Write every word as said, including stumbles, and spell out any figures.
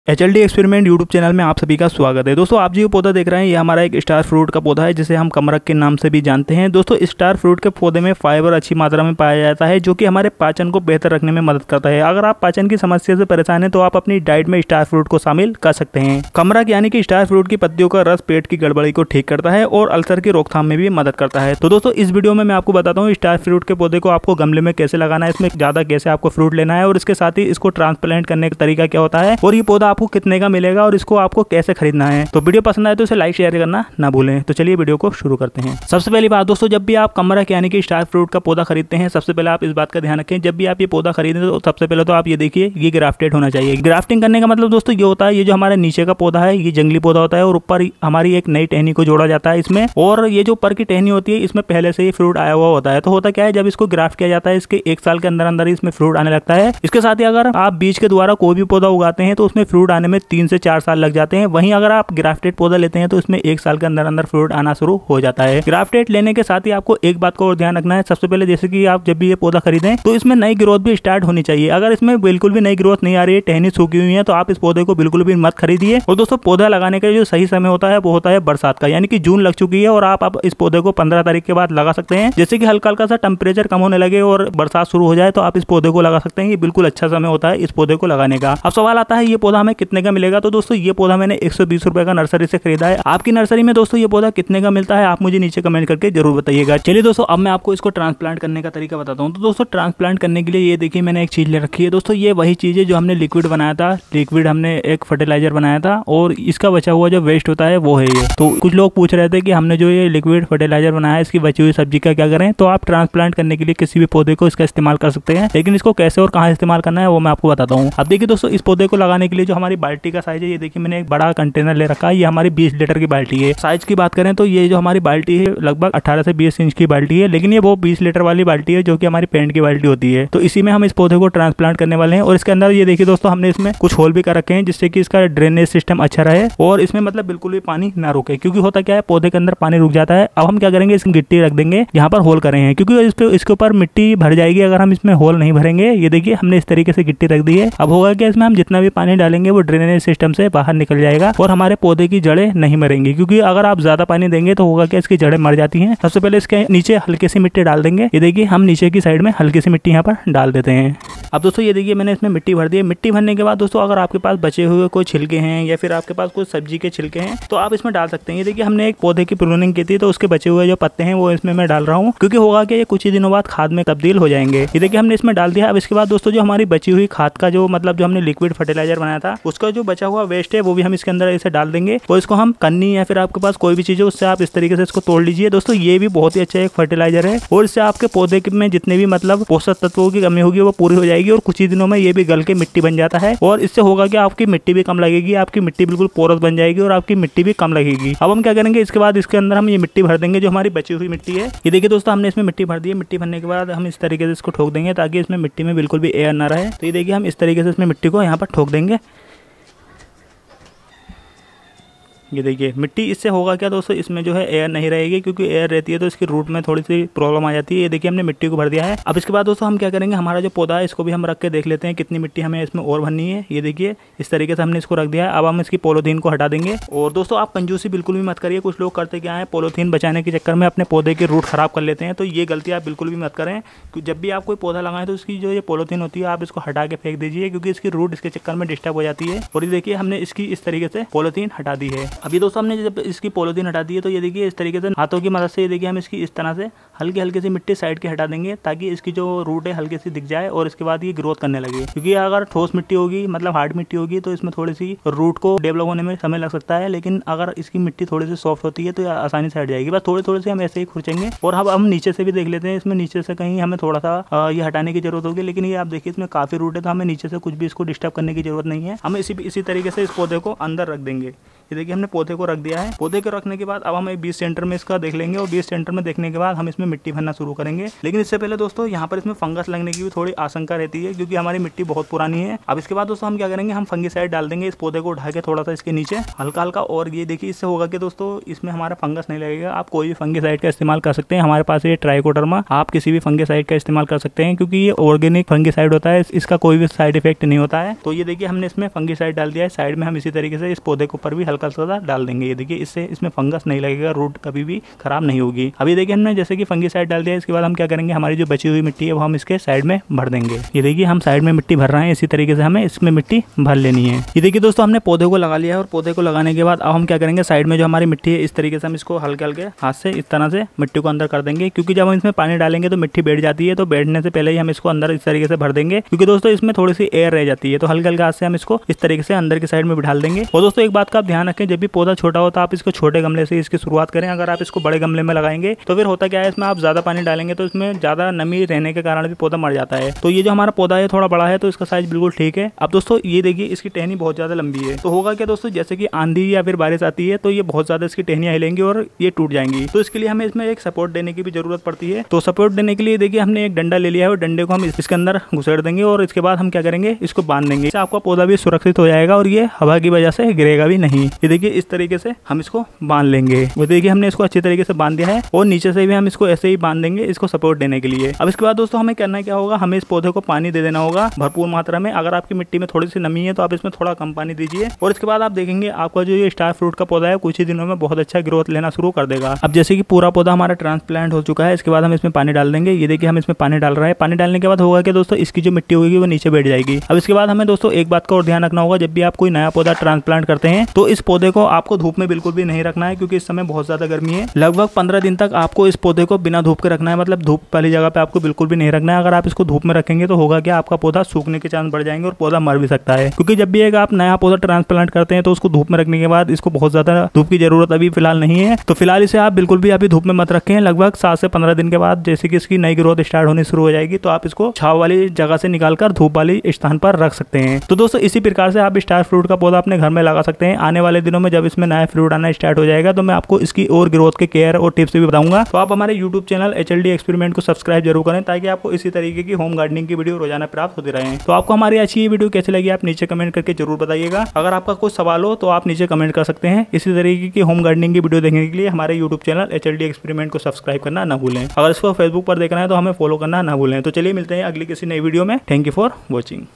H L D experiment YouTube channel में आप सभी का स्वागत है। दोस्तों आप जो पौधा देख रहे हैं ये हमारा एक स्टार फ्रूट का पौधा है जिसे हम कमरक के नाम से भी जानते हैं। दोस्तों स्टार फ्रूट के पौधे में फाइबर अच्छी मात्रा में पाया जाता है जो कि हमारे पाचन को बेहतर रखने में मदद करता है। अगर आप पाचन की समस्या से परेशान हैं तो आप अपनी डाइट में स्टार फ्रूट को शामिल कर सकते हैं। कमरक यानी कि स्टार फ्रूट की पत्तियों का रस पेट की गड़बड़ी को ठीक करता है और अल्सर की रोकथाम में भी मदद करता है। तो दोस्तों इस वीडियो में मैं आपको बताता हूँ स्टार फ्रूट के पौधे को आपको गमले में कैसे लगाना है, इसमें ज्यादा कैसे आपको फ्रूट लेना है और इसके साथ ही इसको ट्रांसप्लांट करने का तरीका क्या होता है और ये पौधा आपको कितने का मिलेगा और इसको आपको कैसे खरीदना है। तो वीडियो पसंद आए तो इसे लाइक शेयर करना ना भूलें। तो चलिए वीडियो को शुरू करते हैं। सबसे पहली बात दोस्तों, जब भी आप कमरक यानी कि स्टार फ्रूट का पौधा खरीदते हैं सबसे पहले आप इस बात का ध्यान रखें, जब भी आप ये पौधा खरीदें तो सबसे पहले तो आप ये देखिए ये ग्राफ्टेड होना चाहिए। ग्राफ्टिंग करने का मतलब दोस्तों ये होता है ये जो हमारे नीचे का पौधा है ये जंगली पौधा होता है और ऊपर हमारी एक नई टहनी को जोड़ा जाता है इसमें, और ये जो ऊपर की टहनी होती है इसमें पहले से ही फ्रूट आया हुआ होता है। तो होता क्या है, जब इसको ग्राफ्ट किया जाता है इसके एक साल के अंदर अंदर ही इसमें फ्रूट आने लगता है। इसके साथ ही अगर आप बीज के द्वारा कोई भी पौधा उगाते हैं तो उसमें फ्रूट आने में तीन से चार साल लग जाते हैं। वहीं अगर आप ग्राफ्टेड पौधा लेते हैं तो इसमें एक साल के अंदर अंदर फ्रूट आना शुरू हो जाता है। ग्राफ्टेड लेने के साथ ही आपको एक बात को और ध्यान रखना है, सबसे पहले जैसे कि आप जब भी ये पौधा खरीदें तो इसमें नई ग्रोथ भी स्टार्ट होनी चाहिए। अगर इसमें बिल्कुल भी नई ग्रोथ नहीं आ रही है, टहनी सूखी हुई है, तो आप इस पौधे को बिल्कुल भी मत खरीदिए। और दोस्तों पौधा लगाने का जो सही समय होता है वो होता है बरसात का, यानी कि जून लग चुकी है और आप अब इस पौधे को पंद्रह तारीख के बाद लगा सकते हैं। जैसे कि हल्का हल्का सा टेम्परेचर कम होने लगे और बरसात शुरू हो जाए तो आप इस पौधे को लगा सकते हैं। ये बिल्कुल अच्छा समय होता है इस पौधे को लगाने का। अब सवाल आता है ये पौधा हमें कितने का मिलेगा। तो दोस्तों ये पौधा मैंने एक सौ बीस रुपए का नर्सरी से खरीदा है। आपकी नर्सरी में दोस्तों ये पौधा कितने का मिलता है आप मुझे नीचे कमेंट करके जरूर बताइएगा। चलिए दोस्तों अब मैं आपको इसको ट्रांसप्लांट करने का तरीका बताता हूँ। तो दोस्तों ट्रांसप्लांट करने के लिए ये देखिए मैंने एक चीज ले रखी है। दोस्तों ये वही चीज है जो हमने लिक्विड बनाया था, लिक्विड हमने एक फर्टिलाइजर बनाया था और इसका बचा हुआ जो वेस्ट होता है वो है ये। तो कुछ लोग पूछ रहे थे कि हमने जो ये लिक्विड फर्टिलाइजर बनाया है इसकी बची हुई सब्जी का क्या करें। तो आप ट्रांसप्लांट करने के लिए किसी भी पौधे को इसका इस्तेमाल कर सकते हैं, लेकिन इसको कैसे और कहाँ इस्तेमाल करना है वो मैं आपको बताता हूँ। अब देखिए दोस्तों इस पौधे को लगाने के लिए जो हमारी बाल्टी का साइज है, ये देखिए मैंने एक बड़ा कंटेनर ले रखा है। ये हमारी बीस लीटर की बाल्टी है। साइज की बात करें तो ये जो हमारी बाल्टी है लगभग अठारह से बीस इंच की बाल्टी है, लेकिन ये वो बीस लीटर वाली बाल्टी है जो कि हमारी पेंट की बाल्टी होती है। तो इसी में हम इस पौधे को ट्रांसप्लांट करने वाले हैं। और इसके अंदर ये देखिए दोस्तों हमने इसमें कुछ होल भी कर रखे हैं जिससे कि इसका ड्रेनेज सिस्टम अच्छा रहे और इसमें मतलब बिल्कुल भी पानी ना रुके, क्योंकि होता क्या है पौधे के अंदर पानी रुक जाता है। अब हम क्या करेंगे, इसमें गिट्टी रख देंगे यहाँ पर होल करे हैं, क्योंकि इस पे इसके ऊपर मिट्टी भर जाएगी अगर हम इसमें होल नहीं भरेंगे। ये देखिए हमने इस तरीके से गिट्टी रख दी है। अब होगा क्या, इसमें हम जितना भी पानी डालेंगे वो ड्रेनेज सिस्टम से बाहर निकल जाएगा और हमारे पौधे की जड़ें नहीं मरेंगी, क्योंकि अगर आप ज्यादा पानी देंगे तो होगा क्या इसकी जड़ें मर जाती हैं। सबसे पहले इसके नीचे हल्की सी मिट्टी डाल देंगे। ये देखिए हम नीचे की साइड में हल्की सी मिट्टी यहाँ पर डाल देते हैं। अब दोस्तों ये देखिए मैंने इसमें मिट्टी भर दी है। मिट्टी भरने के बाद दोस्तों अगर आपके पास बचे हुए कोई छिलके हैं या फिर आपके पास कुछ सब्जी के छिलके हैं तो आप इसमें डाल सकते हैं। ये देखिए हमने एक पौधे की प्रूनिंग की थी तो उसके बचे हुए जो पत्ते हैं वो इसमें मैं डाल रहा हूँ, क्योंकि होगा कि ये कुछ ही दिनों बाद खाद में तब्दील हो जाएंगे। ये देखिए हमने इसमें डाल दिया। अब इसके बाद दोस्तों जो हमारी बची हुई खाद का जो मतलब जो हमने लिक्विड फर्टिलाइजर बनाया था उसका जो बचा हुआ वेस्ट है वो भी हम इसके अंदर ऐसे डाल देंगे और इसको हम कन्नी या फिर आपके पास कोई भी चीज है उससे आप इस तरीके से इसको तोड़ लीजिए। दोस्तों ये भी बहुत ही अच्छा एक फर्टिलाइजर है और इससे आपके पौधे में जितने भी मतलब पोषक तत्वों की कमी होगी वो पूरी हो जाएगी और कुछ ही दिनों में ये भी गल के मिट्टी बन जाता है और इससे होगा कि आपकी मिट्टी भी कम लगेगी, आपकी मिट्टी बिल्कुल पोरस बन जाएगी और आपकी मिट्टी भी कम लगेगी। अब हम क्या करेंगे, इसके बाद इसके अंदर हम ये मिट्टी भर देंगे जो हमारी बची हुई मिट्टी है। ये देखिए दोस्तों हमने इसमें मिट्टी भर दी है। मिट्टी भरने के बाद हम इस तरीके से इसको ठोक देंगे ताकि इसमें मिट्टी में बिल्कुल भी एयर ना रहे। तो ये देखिए हम इस तरीके से इसमें मिट्टी को यहाँ पर ठोक देंगे। ये देखिए मिट्टी, इससे होगा क्या दोस्तों इसमें जो है एयर नहीं रहेगी, क्योंकि एयर रहती है तो इसकी रूट में थोड़ी सी प्रॉब्लम आ जाती है। ये देखिए हमने मिट्टी को भर दिया है। अब इसके बाद दोस्तों हम क्या करेंगे, हमारा जो पौधा है इसको भी हम रख के देख लेते हैं कितनी मिट्टी हमें इसमें और भरनी है। ये देखिए इस तरीके से हमने इसको रख दिया है। अब हम इसकी पॉलीथीन को हटा देंगे। और दोस्तों आप कंजूसी बिल्कुल भी मत करिए। कुछ लोग करते क्या है, पॉलीथीन बचाने के चक्कर में अपने पौधे की रूट खराब कर लेते हैं। तो ये गलती आप बिल्कुल भी मत करें। जब भी आप कोई पौधा लगाएं तो उसकी जो ये पॉलीथीन होती है आप इसको हटा के फेंक दीजिए, क्योंकि इसकी रूट इसके चक्कर में डिस्टर्ब हो जाती है। और ये देखिए हमने इसकी इस तरीके से पॉलीथीन हटा दी है। अभी दोस्तों हमने जब इसकी पॉलीथीन हटा दी है तो ये देखिए इस तरीके से हाथों की मदद से ये देखिए हम इसकी इस तरह से हल्की हल्की सी मिट्टी साइड के हटा देंगे ताकि इसकी जो रूट है हल्की सी दिख जाए और इसके बाद ये ग्रोथ करने लगे। क्योंकि अगर ठोस मिट्टी होगी मतलब हार्ड मिट्टी होगी तो इसमें थोड़ी सी रूट को डेवलप होने में समय लग सकता है, लेकिन अगर इसकी मिट्टी थोड़ी सी सॉफ्ट होती है तो आसानी से हट जाएगी। बस थोड़ी थोड़ी सी हम ऐसे ही खुरचेंगे। और अब हम नीचे से भी देख लेते हैं, इसमें नीचे से कहीं हमें थोड़ा सा ये हटाने की जरूरत होगी, लेकिन ये आप देखिए इसमें काफी रूट है तो हमें नीचे से कुछ भी इसको डिस्टर्ब करने की जरूरत नहीं है। हम इसी इसी तरीके से इस पौधे को अंदर रख देंगे। ये देखिए हमने पौधे को रख दिया है। पौधे को रखने के बाद अब हम बीस सेंटर में इसका देख लेंगे और बीस सेंटर में देखने के बाद हम इसमें मिट्टी भरना शुरू करेंगे। लेकिन इससे पहले दोस्तों यहाँ पर इसमें फंगस लगने की भी थोड़ी आशंका रहती है क्योंकि हमारी मिट्टी बहुत पुरानी है। अब इसके बाद दोस्तों हम क्या करेंगे, हम फंगिसाइड डाल देंगे इस पौधे को उठा के थोड़ा सा इसके नीचे हल्का हल्का। और ये देखिए इससे होगा कि दोस्तों इसमें हमारा फंगस नहीं लगेगा। आप कोई भी फंगिसाइड का इस्तेमाल कर सकते हैं, हमारे पास ये ट्राइकोडर्मा, आप किसी भी फंगिसाइड का इस्तेमाल कर सकते हैं क्योंकि ये ऑर्गेनिक फंगिसाइड होता है, इसका कोई भी साइड इफेक्ट नहीं होता है। तो ये देखिए हमने इसमें फंगिसाइड डाल दिया है। साइड में हम इसी तरीके से इस पौधे के ऊपर भी हल्का सा डाल देंगे। ये देखिए इससे इसमें फंगस नहीं लगेगा, रूट कभी भी खराब नहीं होगी। अभी देखिए हमने जैसे कि फंगिसाइड डाल दिया, इसके बाद हम क्या करेंगे, हमारी जो बची हुई मिट्टी है वो हम इसके साइड में भर देंगे। ये देखिए हम साइड में मिट्टी भर रहे हैं, इसी तरीके से हमें इसमें मिट्टी भर लेनी है। ये देखिए दोस्तों हमने पौधे को लगा लिया है और पौधे को लगाने के बाद अब हम क्या करेंगे, साइड में जो हमारी मिट्टी है इस तरीके से हम इसको हल्के हल्के हाथ से इस तरह से मिट्टी को अंदर कर देंगे क्योंकि जब हम इसमें पानी डालेंगे तो मिट्टी बैठ जाती है। तो बैठने से पहले ही हम इसको अंदर इस तरीके से भर देंगे क्योंकि दोस्तों इसमें थोड़ी सी एयर रह जाती है। तो हल्के हल्के हाथ से हम इसको इस तरीके से अंदर की साइड में बिठा देंगे। और दोस्तों एक बात का आप ध्यान रखें, जब भी पौधा छोटा हो तो आप इसको छोटे गमले से इसकी शुरुआत करें। अगर आप इसको बड़े गमले में लगाएंगे तो फिर होता क्या है, इसमें आप ज्यादा पानी डालेंगे तो इसमें ज्यादा नमी रहने के कारण भी पौधा मर जाता है। तो ये जो हमारा पौधा है थोड़ा बड़ा है तो इसका साइज बिल्कुल ठीक है। अब दोस्तों ये देखिए इसकी टहनी बहुत ज्यादा लंबी है। तो होगा क्या दोस्तों, जैसे कि आंधी या फिर बारिश आती है तो ये बहुत ज्यादा इसकी टहनियां हिलेंगी और ये टूट जाएंगी। तो इसके लिए हमें इसमें एक सपोर्ट देने की भी जरूरत पड़ती है। तो सपोर्ट देने के लिए देखिए हमने एक डंडा ले लिया है और डंडे को हम इसके अंदर घुसेड़ देंगे और इसके बाद हम क्या करेंगे, इसको बांध देंगे। इससे आपका पौधा भी सुरक्षित हो जाएगा और ये हवा की वजह से गिरेगा भी नहीं। ये देखिए इस तरीके से हम इसको बांध लेंगे। वो देखिए हमने इसको अच्छी तरीके से बांध दिया है और नीचे से भी हम इसको ऐसे ही बांध देंगे इसको सपोर्ट देने के लिए। अब इसके बाद दोस्तों हमें करना क्या होगा, हमें इस पौधे को पानी दे देना होगा भरपूर मात्रा में। अगर आपकी मिट्टी में थोड़ी सी नमी है तो आप इसमें थोड़ा कम पानी दीजिए और इसके बाद आप देखेंगे आपका जो ये स्टार फ्रूट का पौधा है कुछ ही दिनों में बहुत अच्छा ग्रोथ लेना शुरू कर देगा। अब जैसे कि पूरा पौधा हमारा ट्रांसप्लांट हो चुका है, इसके बाद हम इसमें पानी डाल देंगे। ये देखिए हम इसमें पानी डाल रहे हैं। पानी डालने के बाद होगा कि दोस्तों इसकी जो मिट्टी होगी वो नीचे बैठ जाएगी। अब इसके बाद हमें दोस्तों एक बात का और ध्यान रखना होगा, जब भी आप कोई नया पौधा ट्रांसप्लांट करते हैं तो इस पौधे को आपको धूप में बिल्कुल भी नहीं रखना है क्योंकि इस समय बहुत ज्यादा गर्मी है। लगभग पंद्रह दिन तक आपको इस पौधे को बिना धूप के रखना है, मतलब धूप वाली जगह पे आपको बिल्कुल भी नहीं रखना है। अगर आप इसको धूप में रखेंगे तो होगा क्या, आपका पौधा सूखने के चांस बढ़ जाएंगे और पौधा मर भी सकता है। क्योंकि जब भी एक आप नया पौधा ट्रांसप्लांट करते हैं तो उसको धूप में रखने के बाद इसको बहुत ज्यादा धूप की जरूरत अभी फिलहाल नहीं है। तो फिलहाल इसे आप बिल्कुल भी अभी धूप में मत रखें। लगभग सात से पंद्रह दिन के बाद जैसे कि इसकी नई ग्रोथ स्टार्ट होनी शुरू हो जाएगी तो आप इसको छाव वाली जगह से निकालकर धूप वाली स्थान पर रख सकते हैं। तो दोस्तों इसी प्रकार से आप स्टार फ्रूट का पौधा अपने घर में लगा सकते हैं। आने वाले दिनों में जब इसमें नया फ्रूट आना स्टार्ट हो जाएगा तो मैं आपको इसकी और ग्रोथ के केयर और टिप्स भी बताऊंगा। तो आप हमारे YouTube channel H L D experiment को सब्सक्राइब जरूर करें ताकि आपको इसी तरीके की होम गार्डनिंग की वीडियो रोजाना प्राप्त होती रहे। तो आपको हमारी अच्छी वीडियो कैसी लगी आप नीचे कमेंट करके जरूर बताइएगा। अगर आपका कोई सवाल हो तो आप नीचे कमेंट कर सकते हैं। इसी तरीके की होम गार्डनिंग की वीडियो देखने के लिए हमारे YouTube channel H L D experiment को सब्सक्राइब करना ना भूलें। अगर इसको फेसबुक पर देखना है तो हमें फॉलो करना ना भूलें। तो चलिए मिलते हैं अगली किसी नई वीडियो में। Thank you for watching.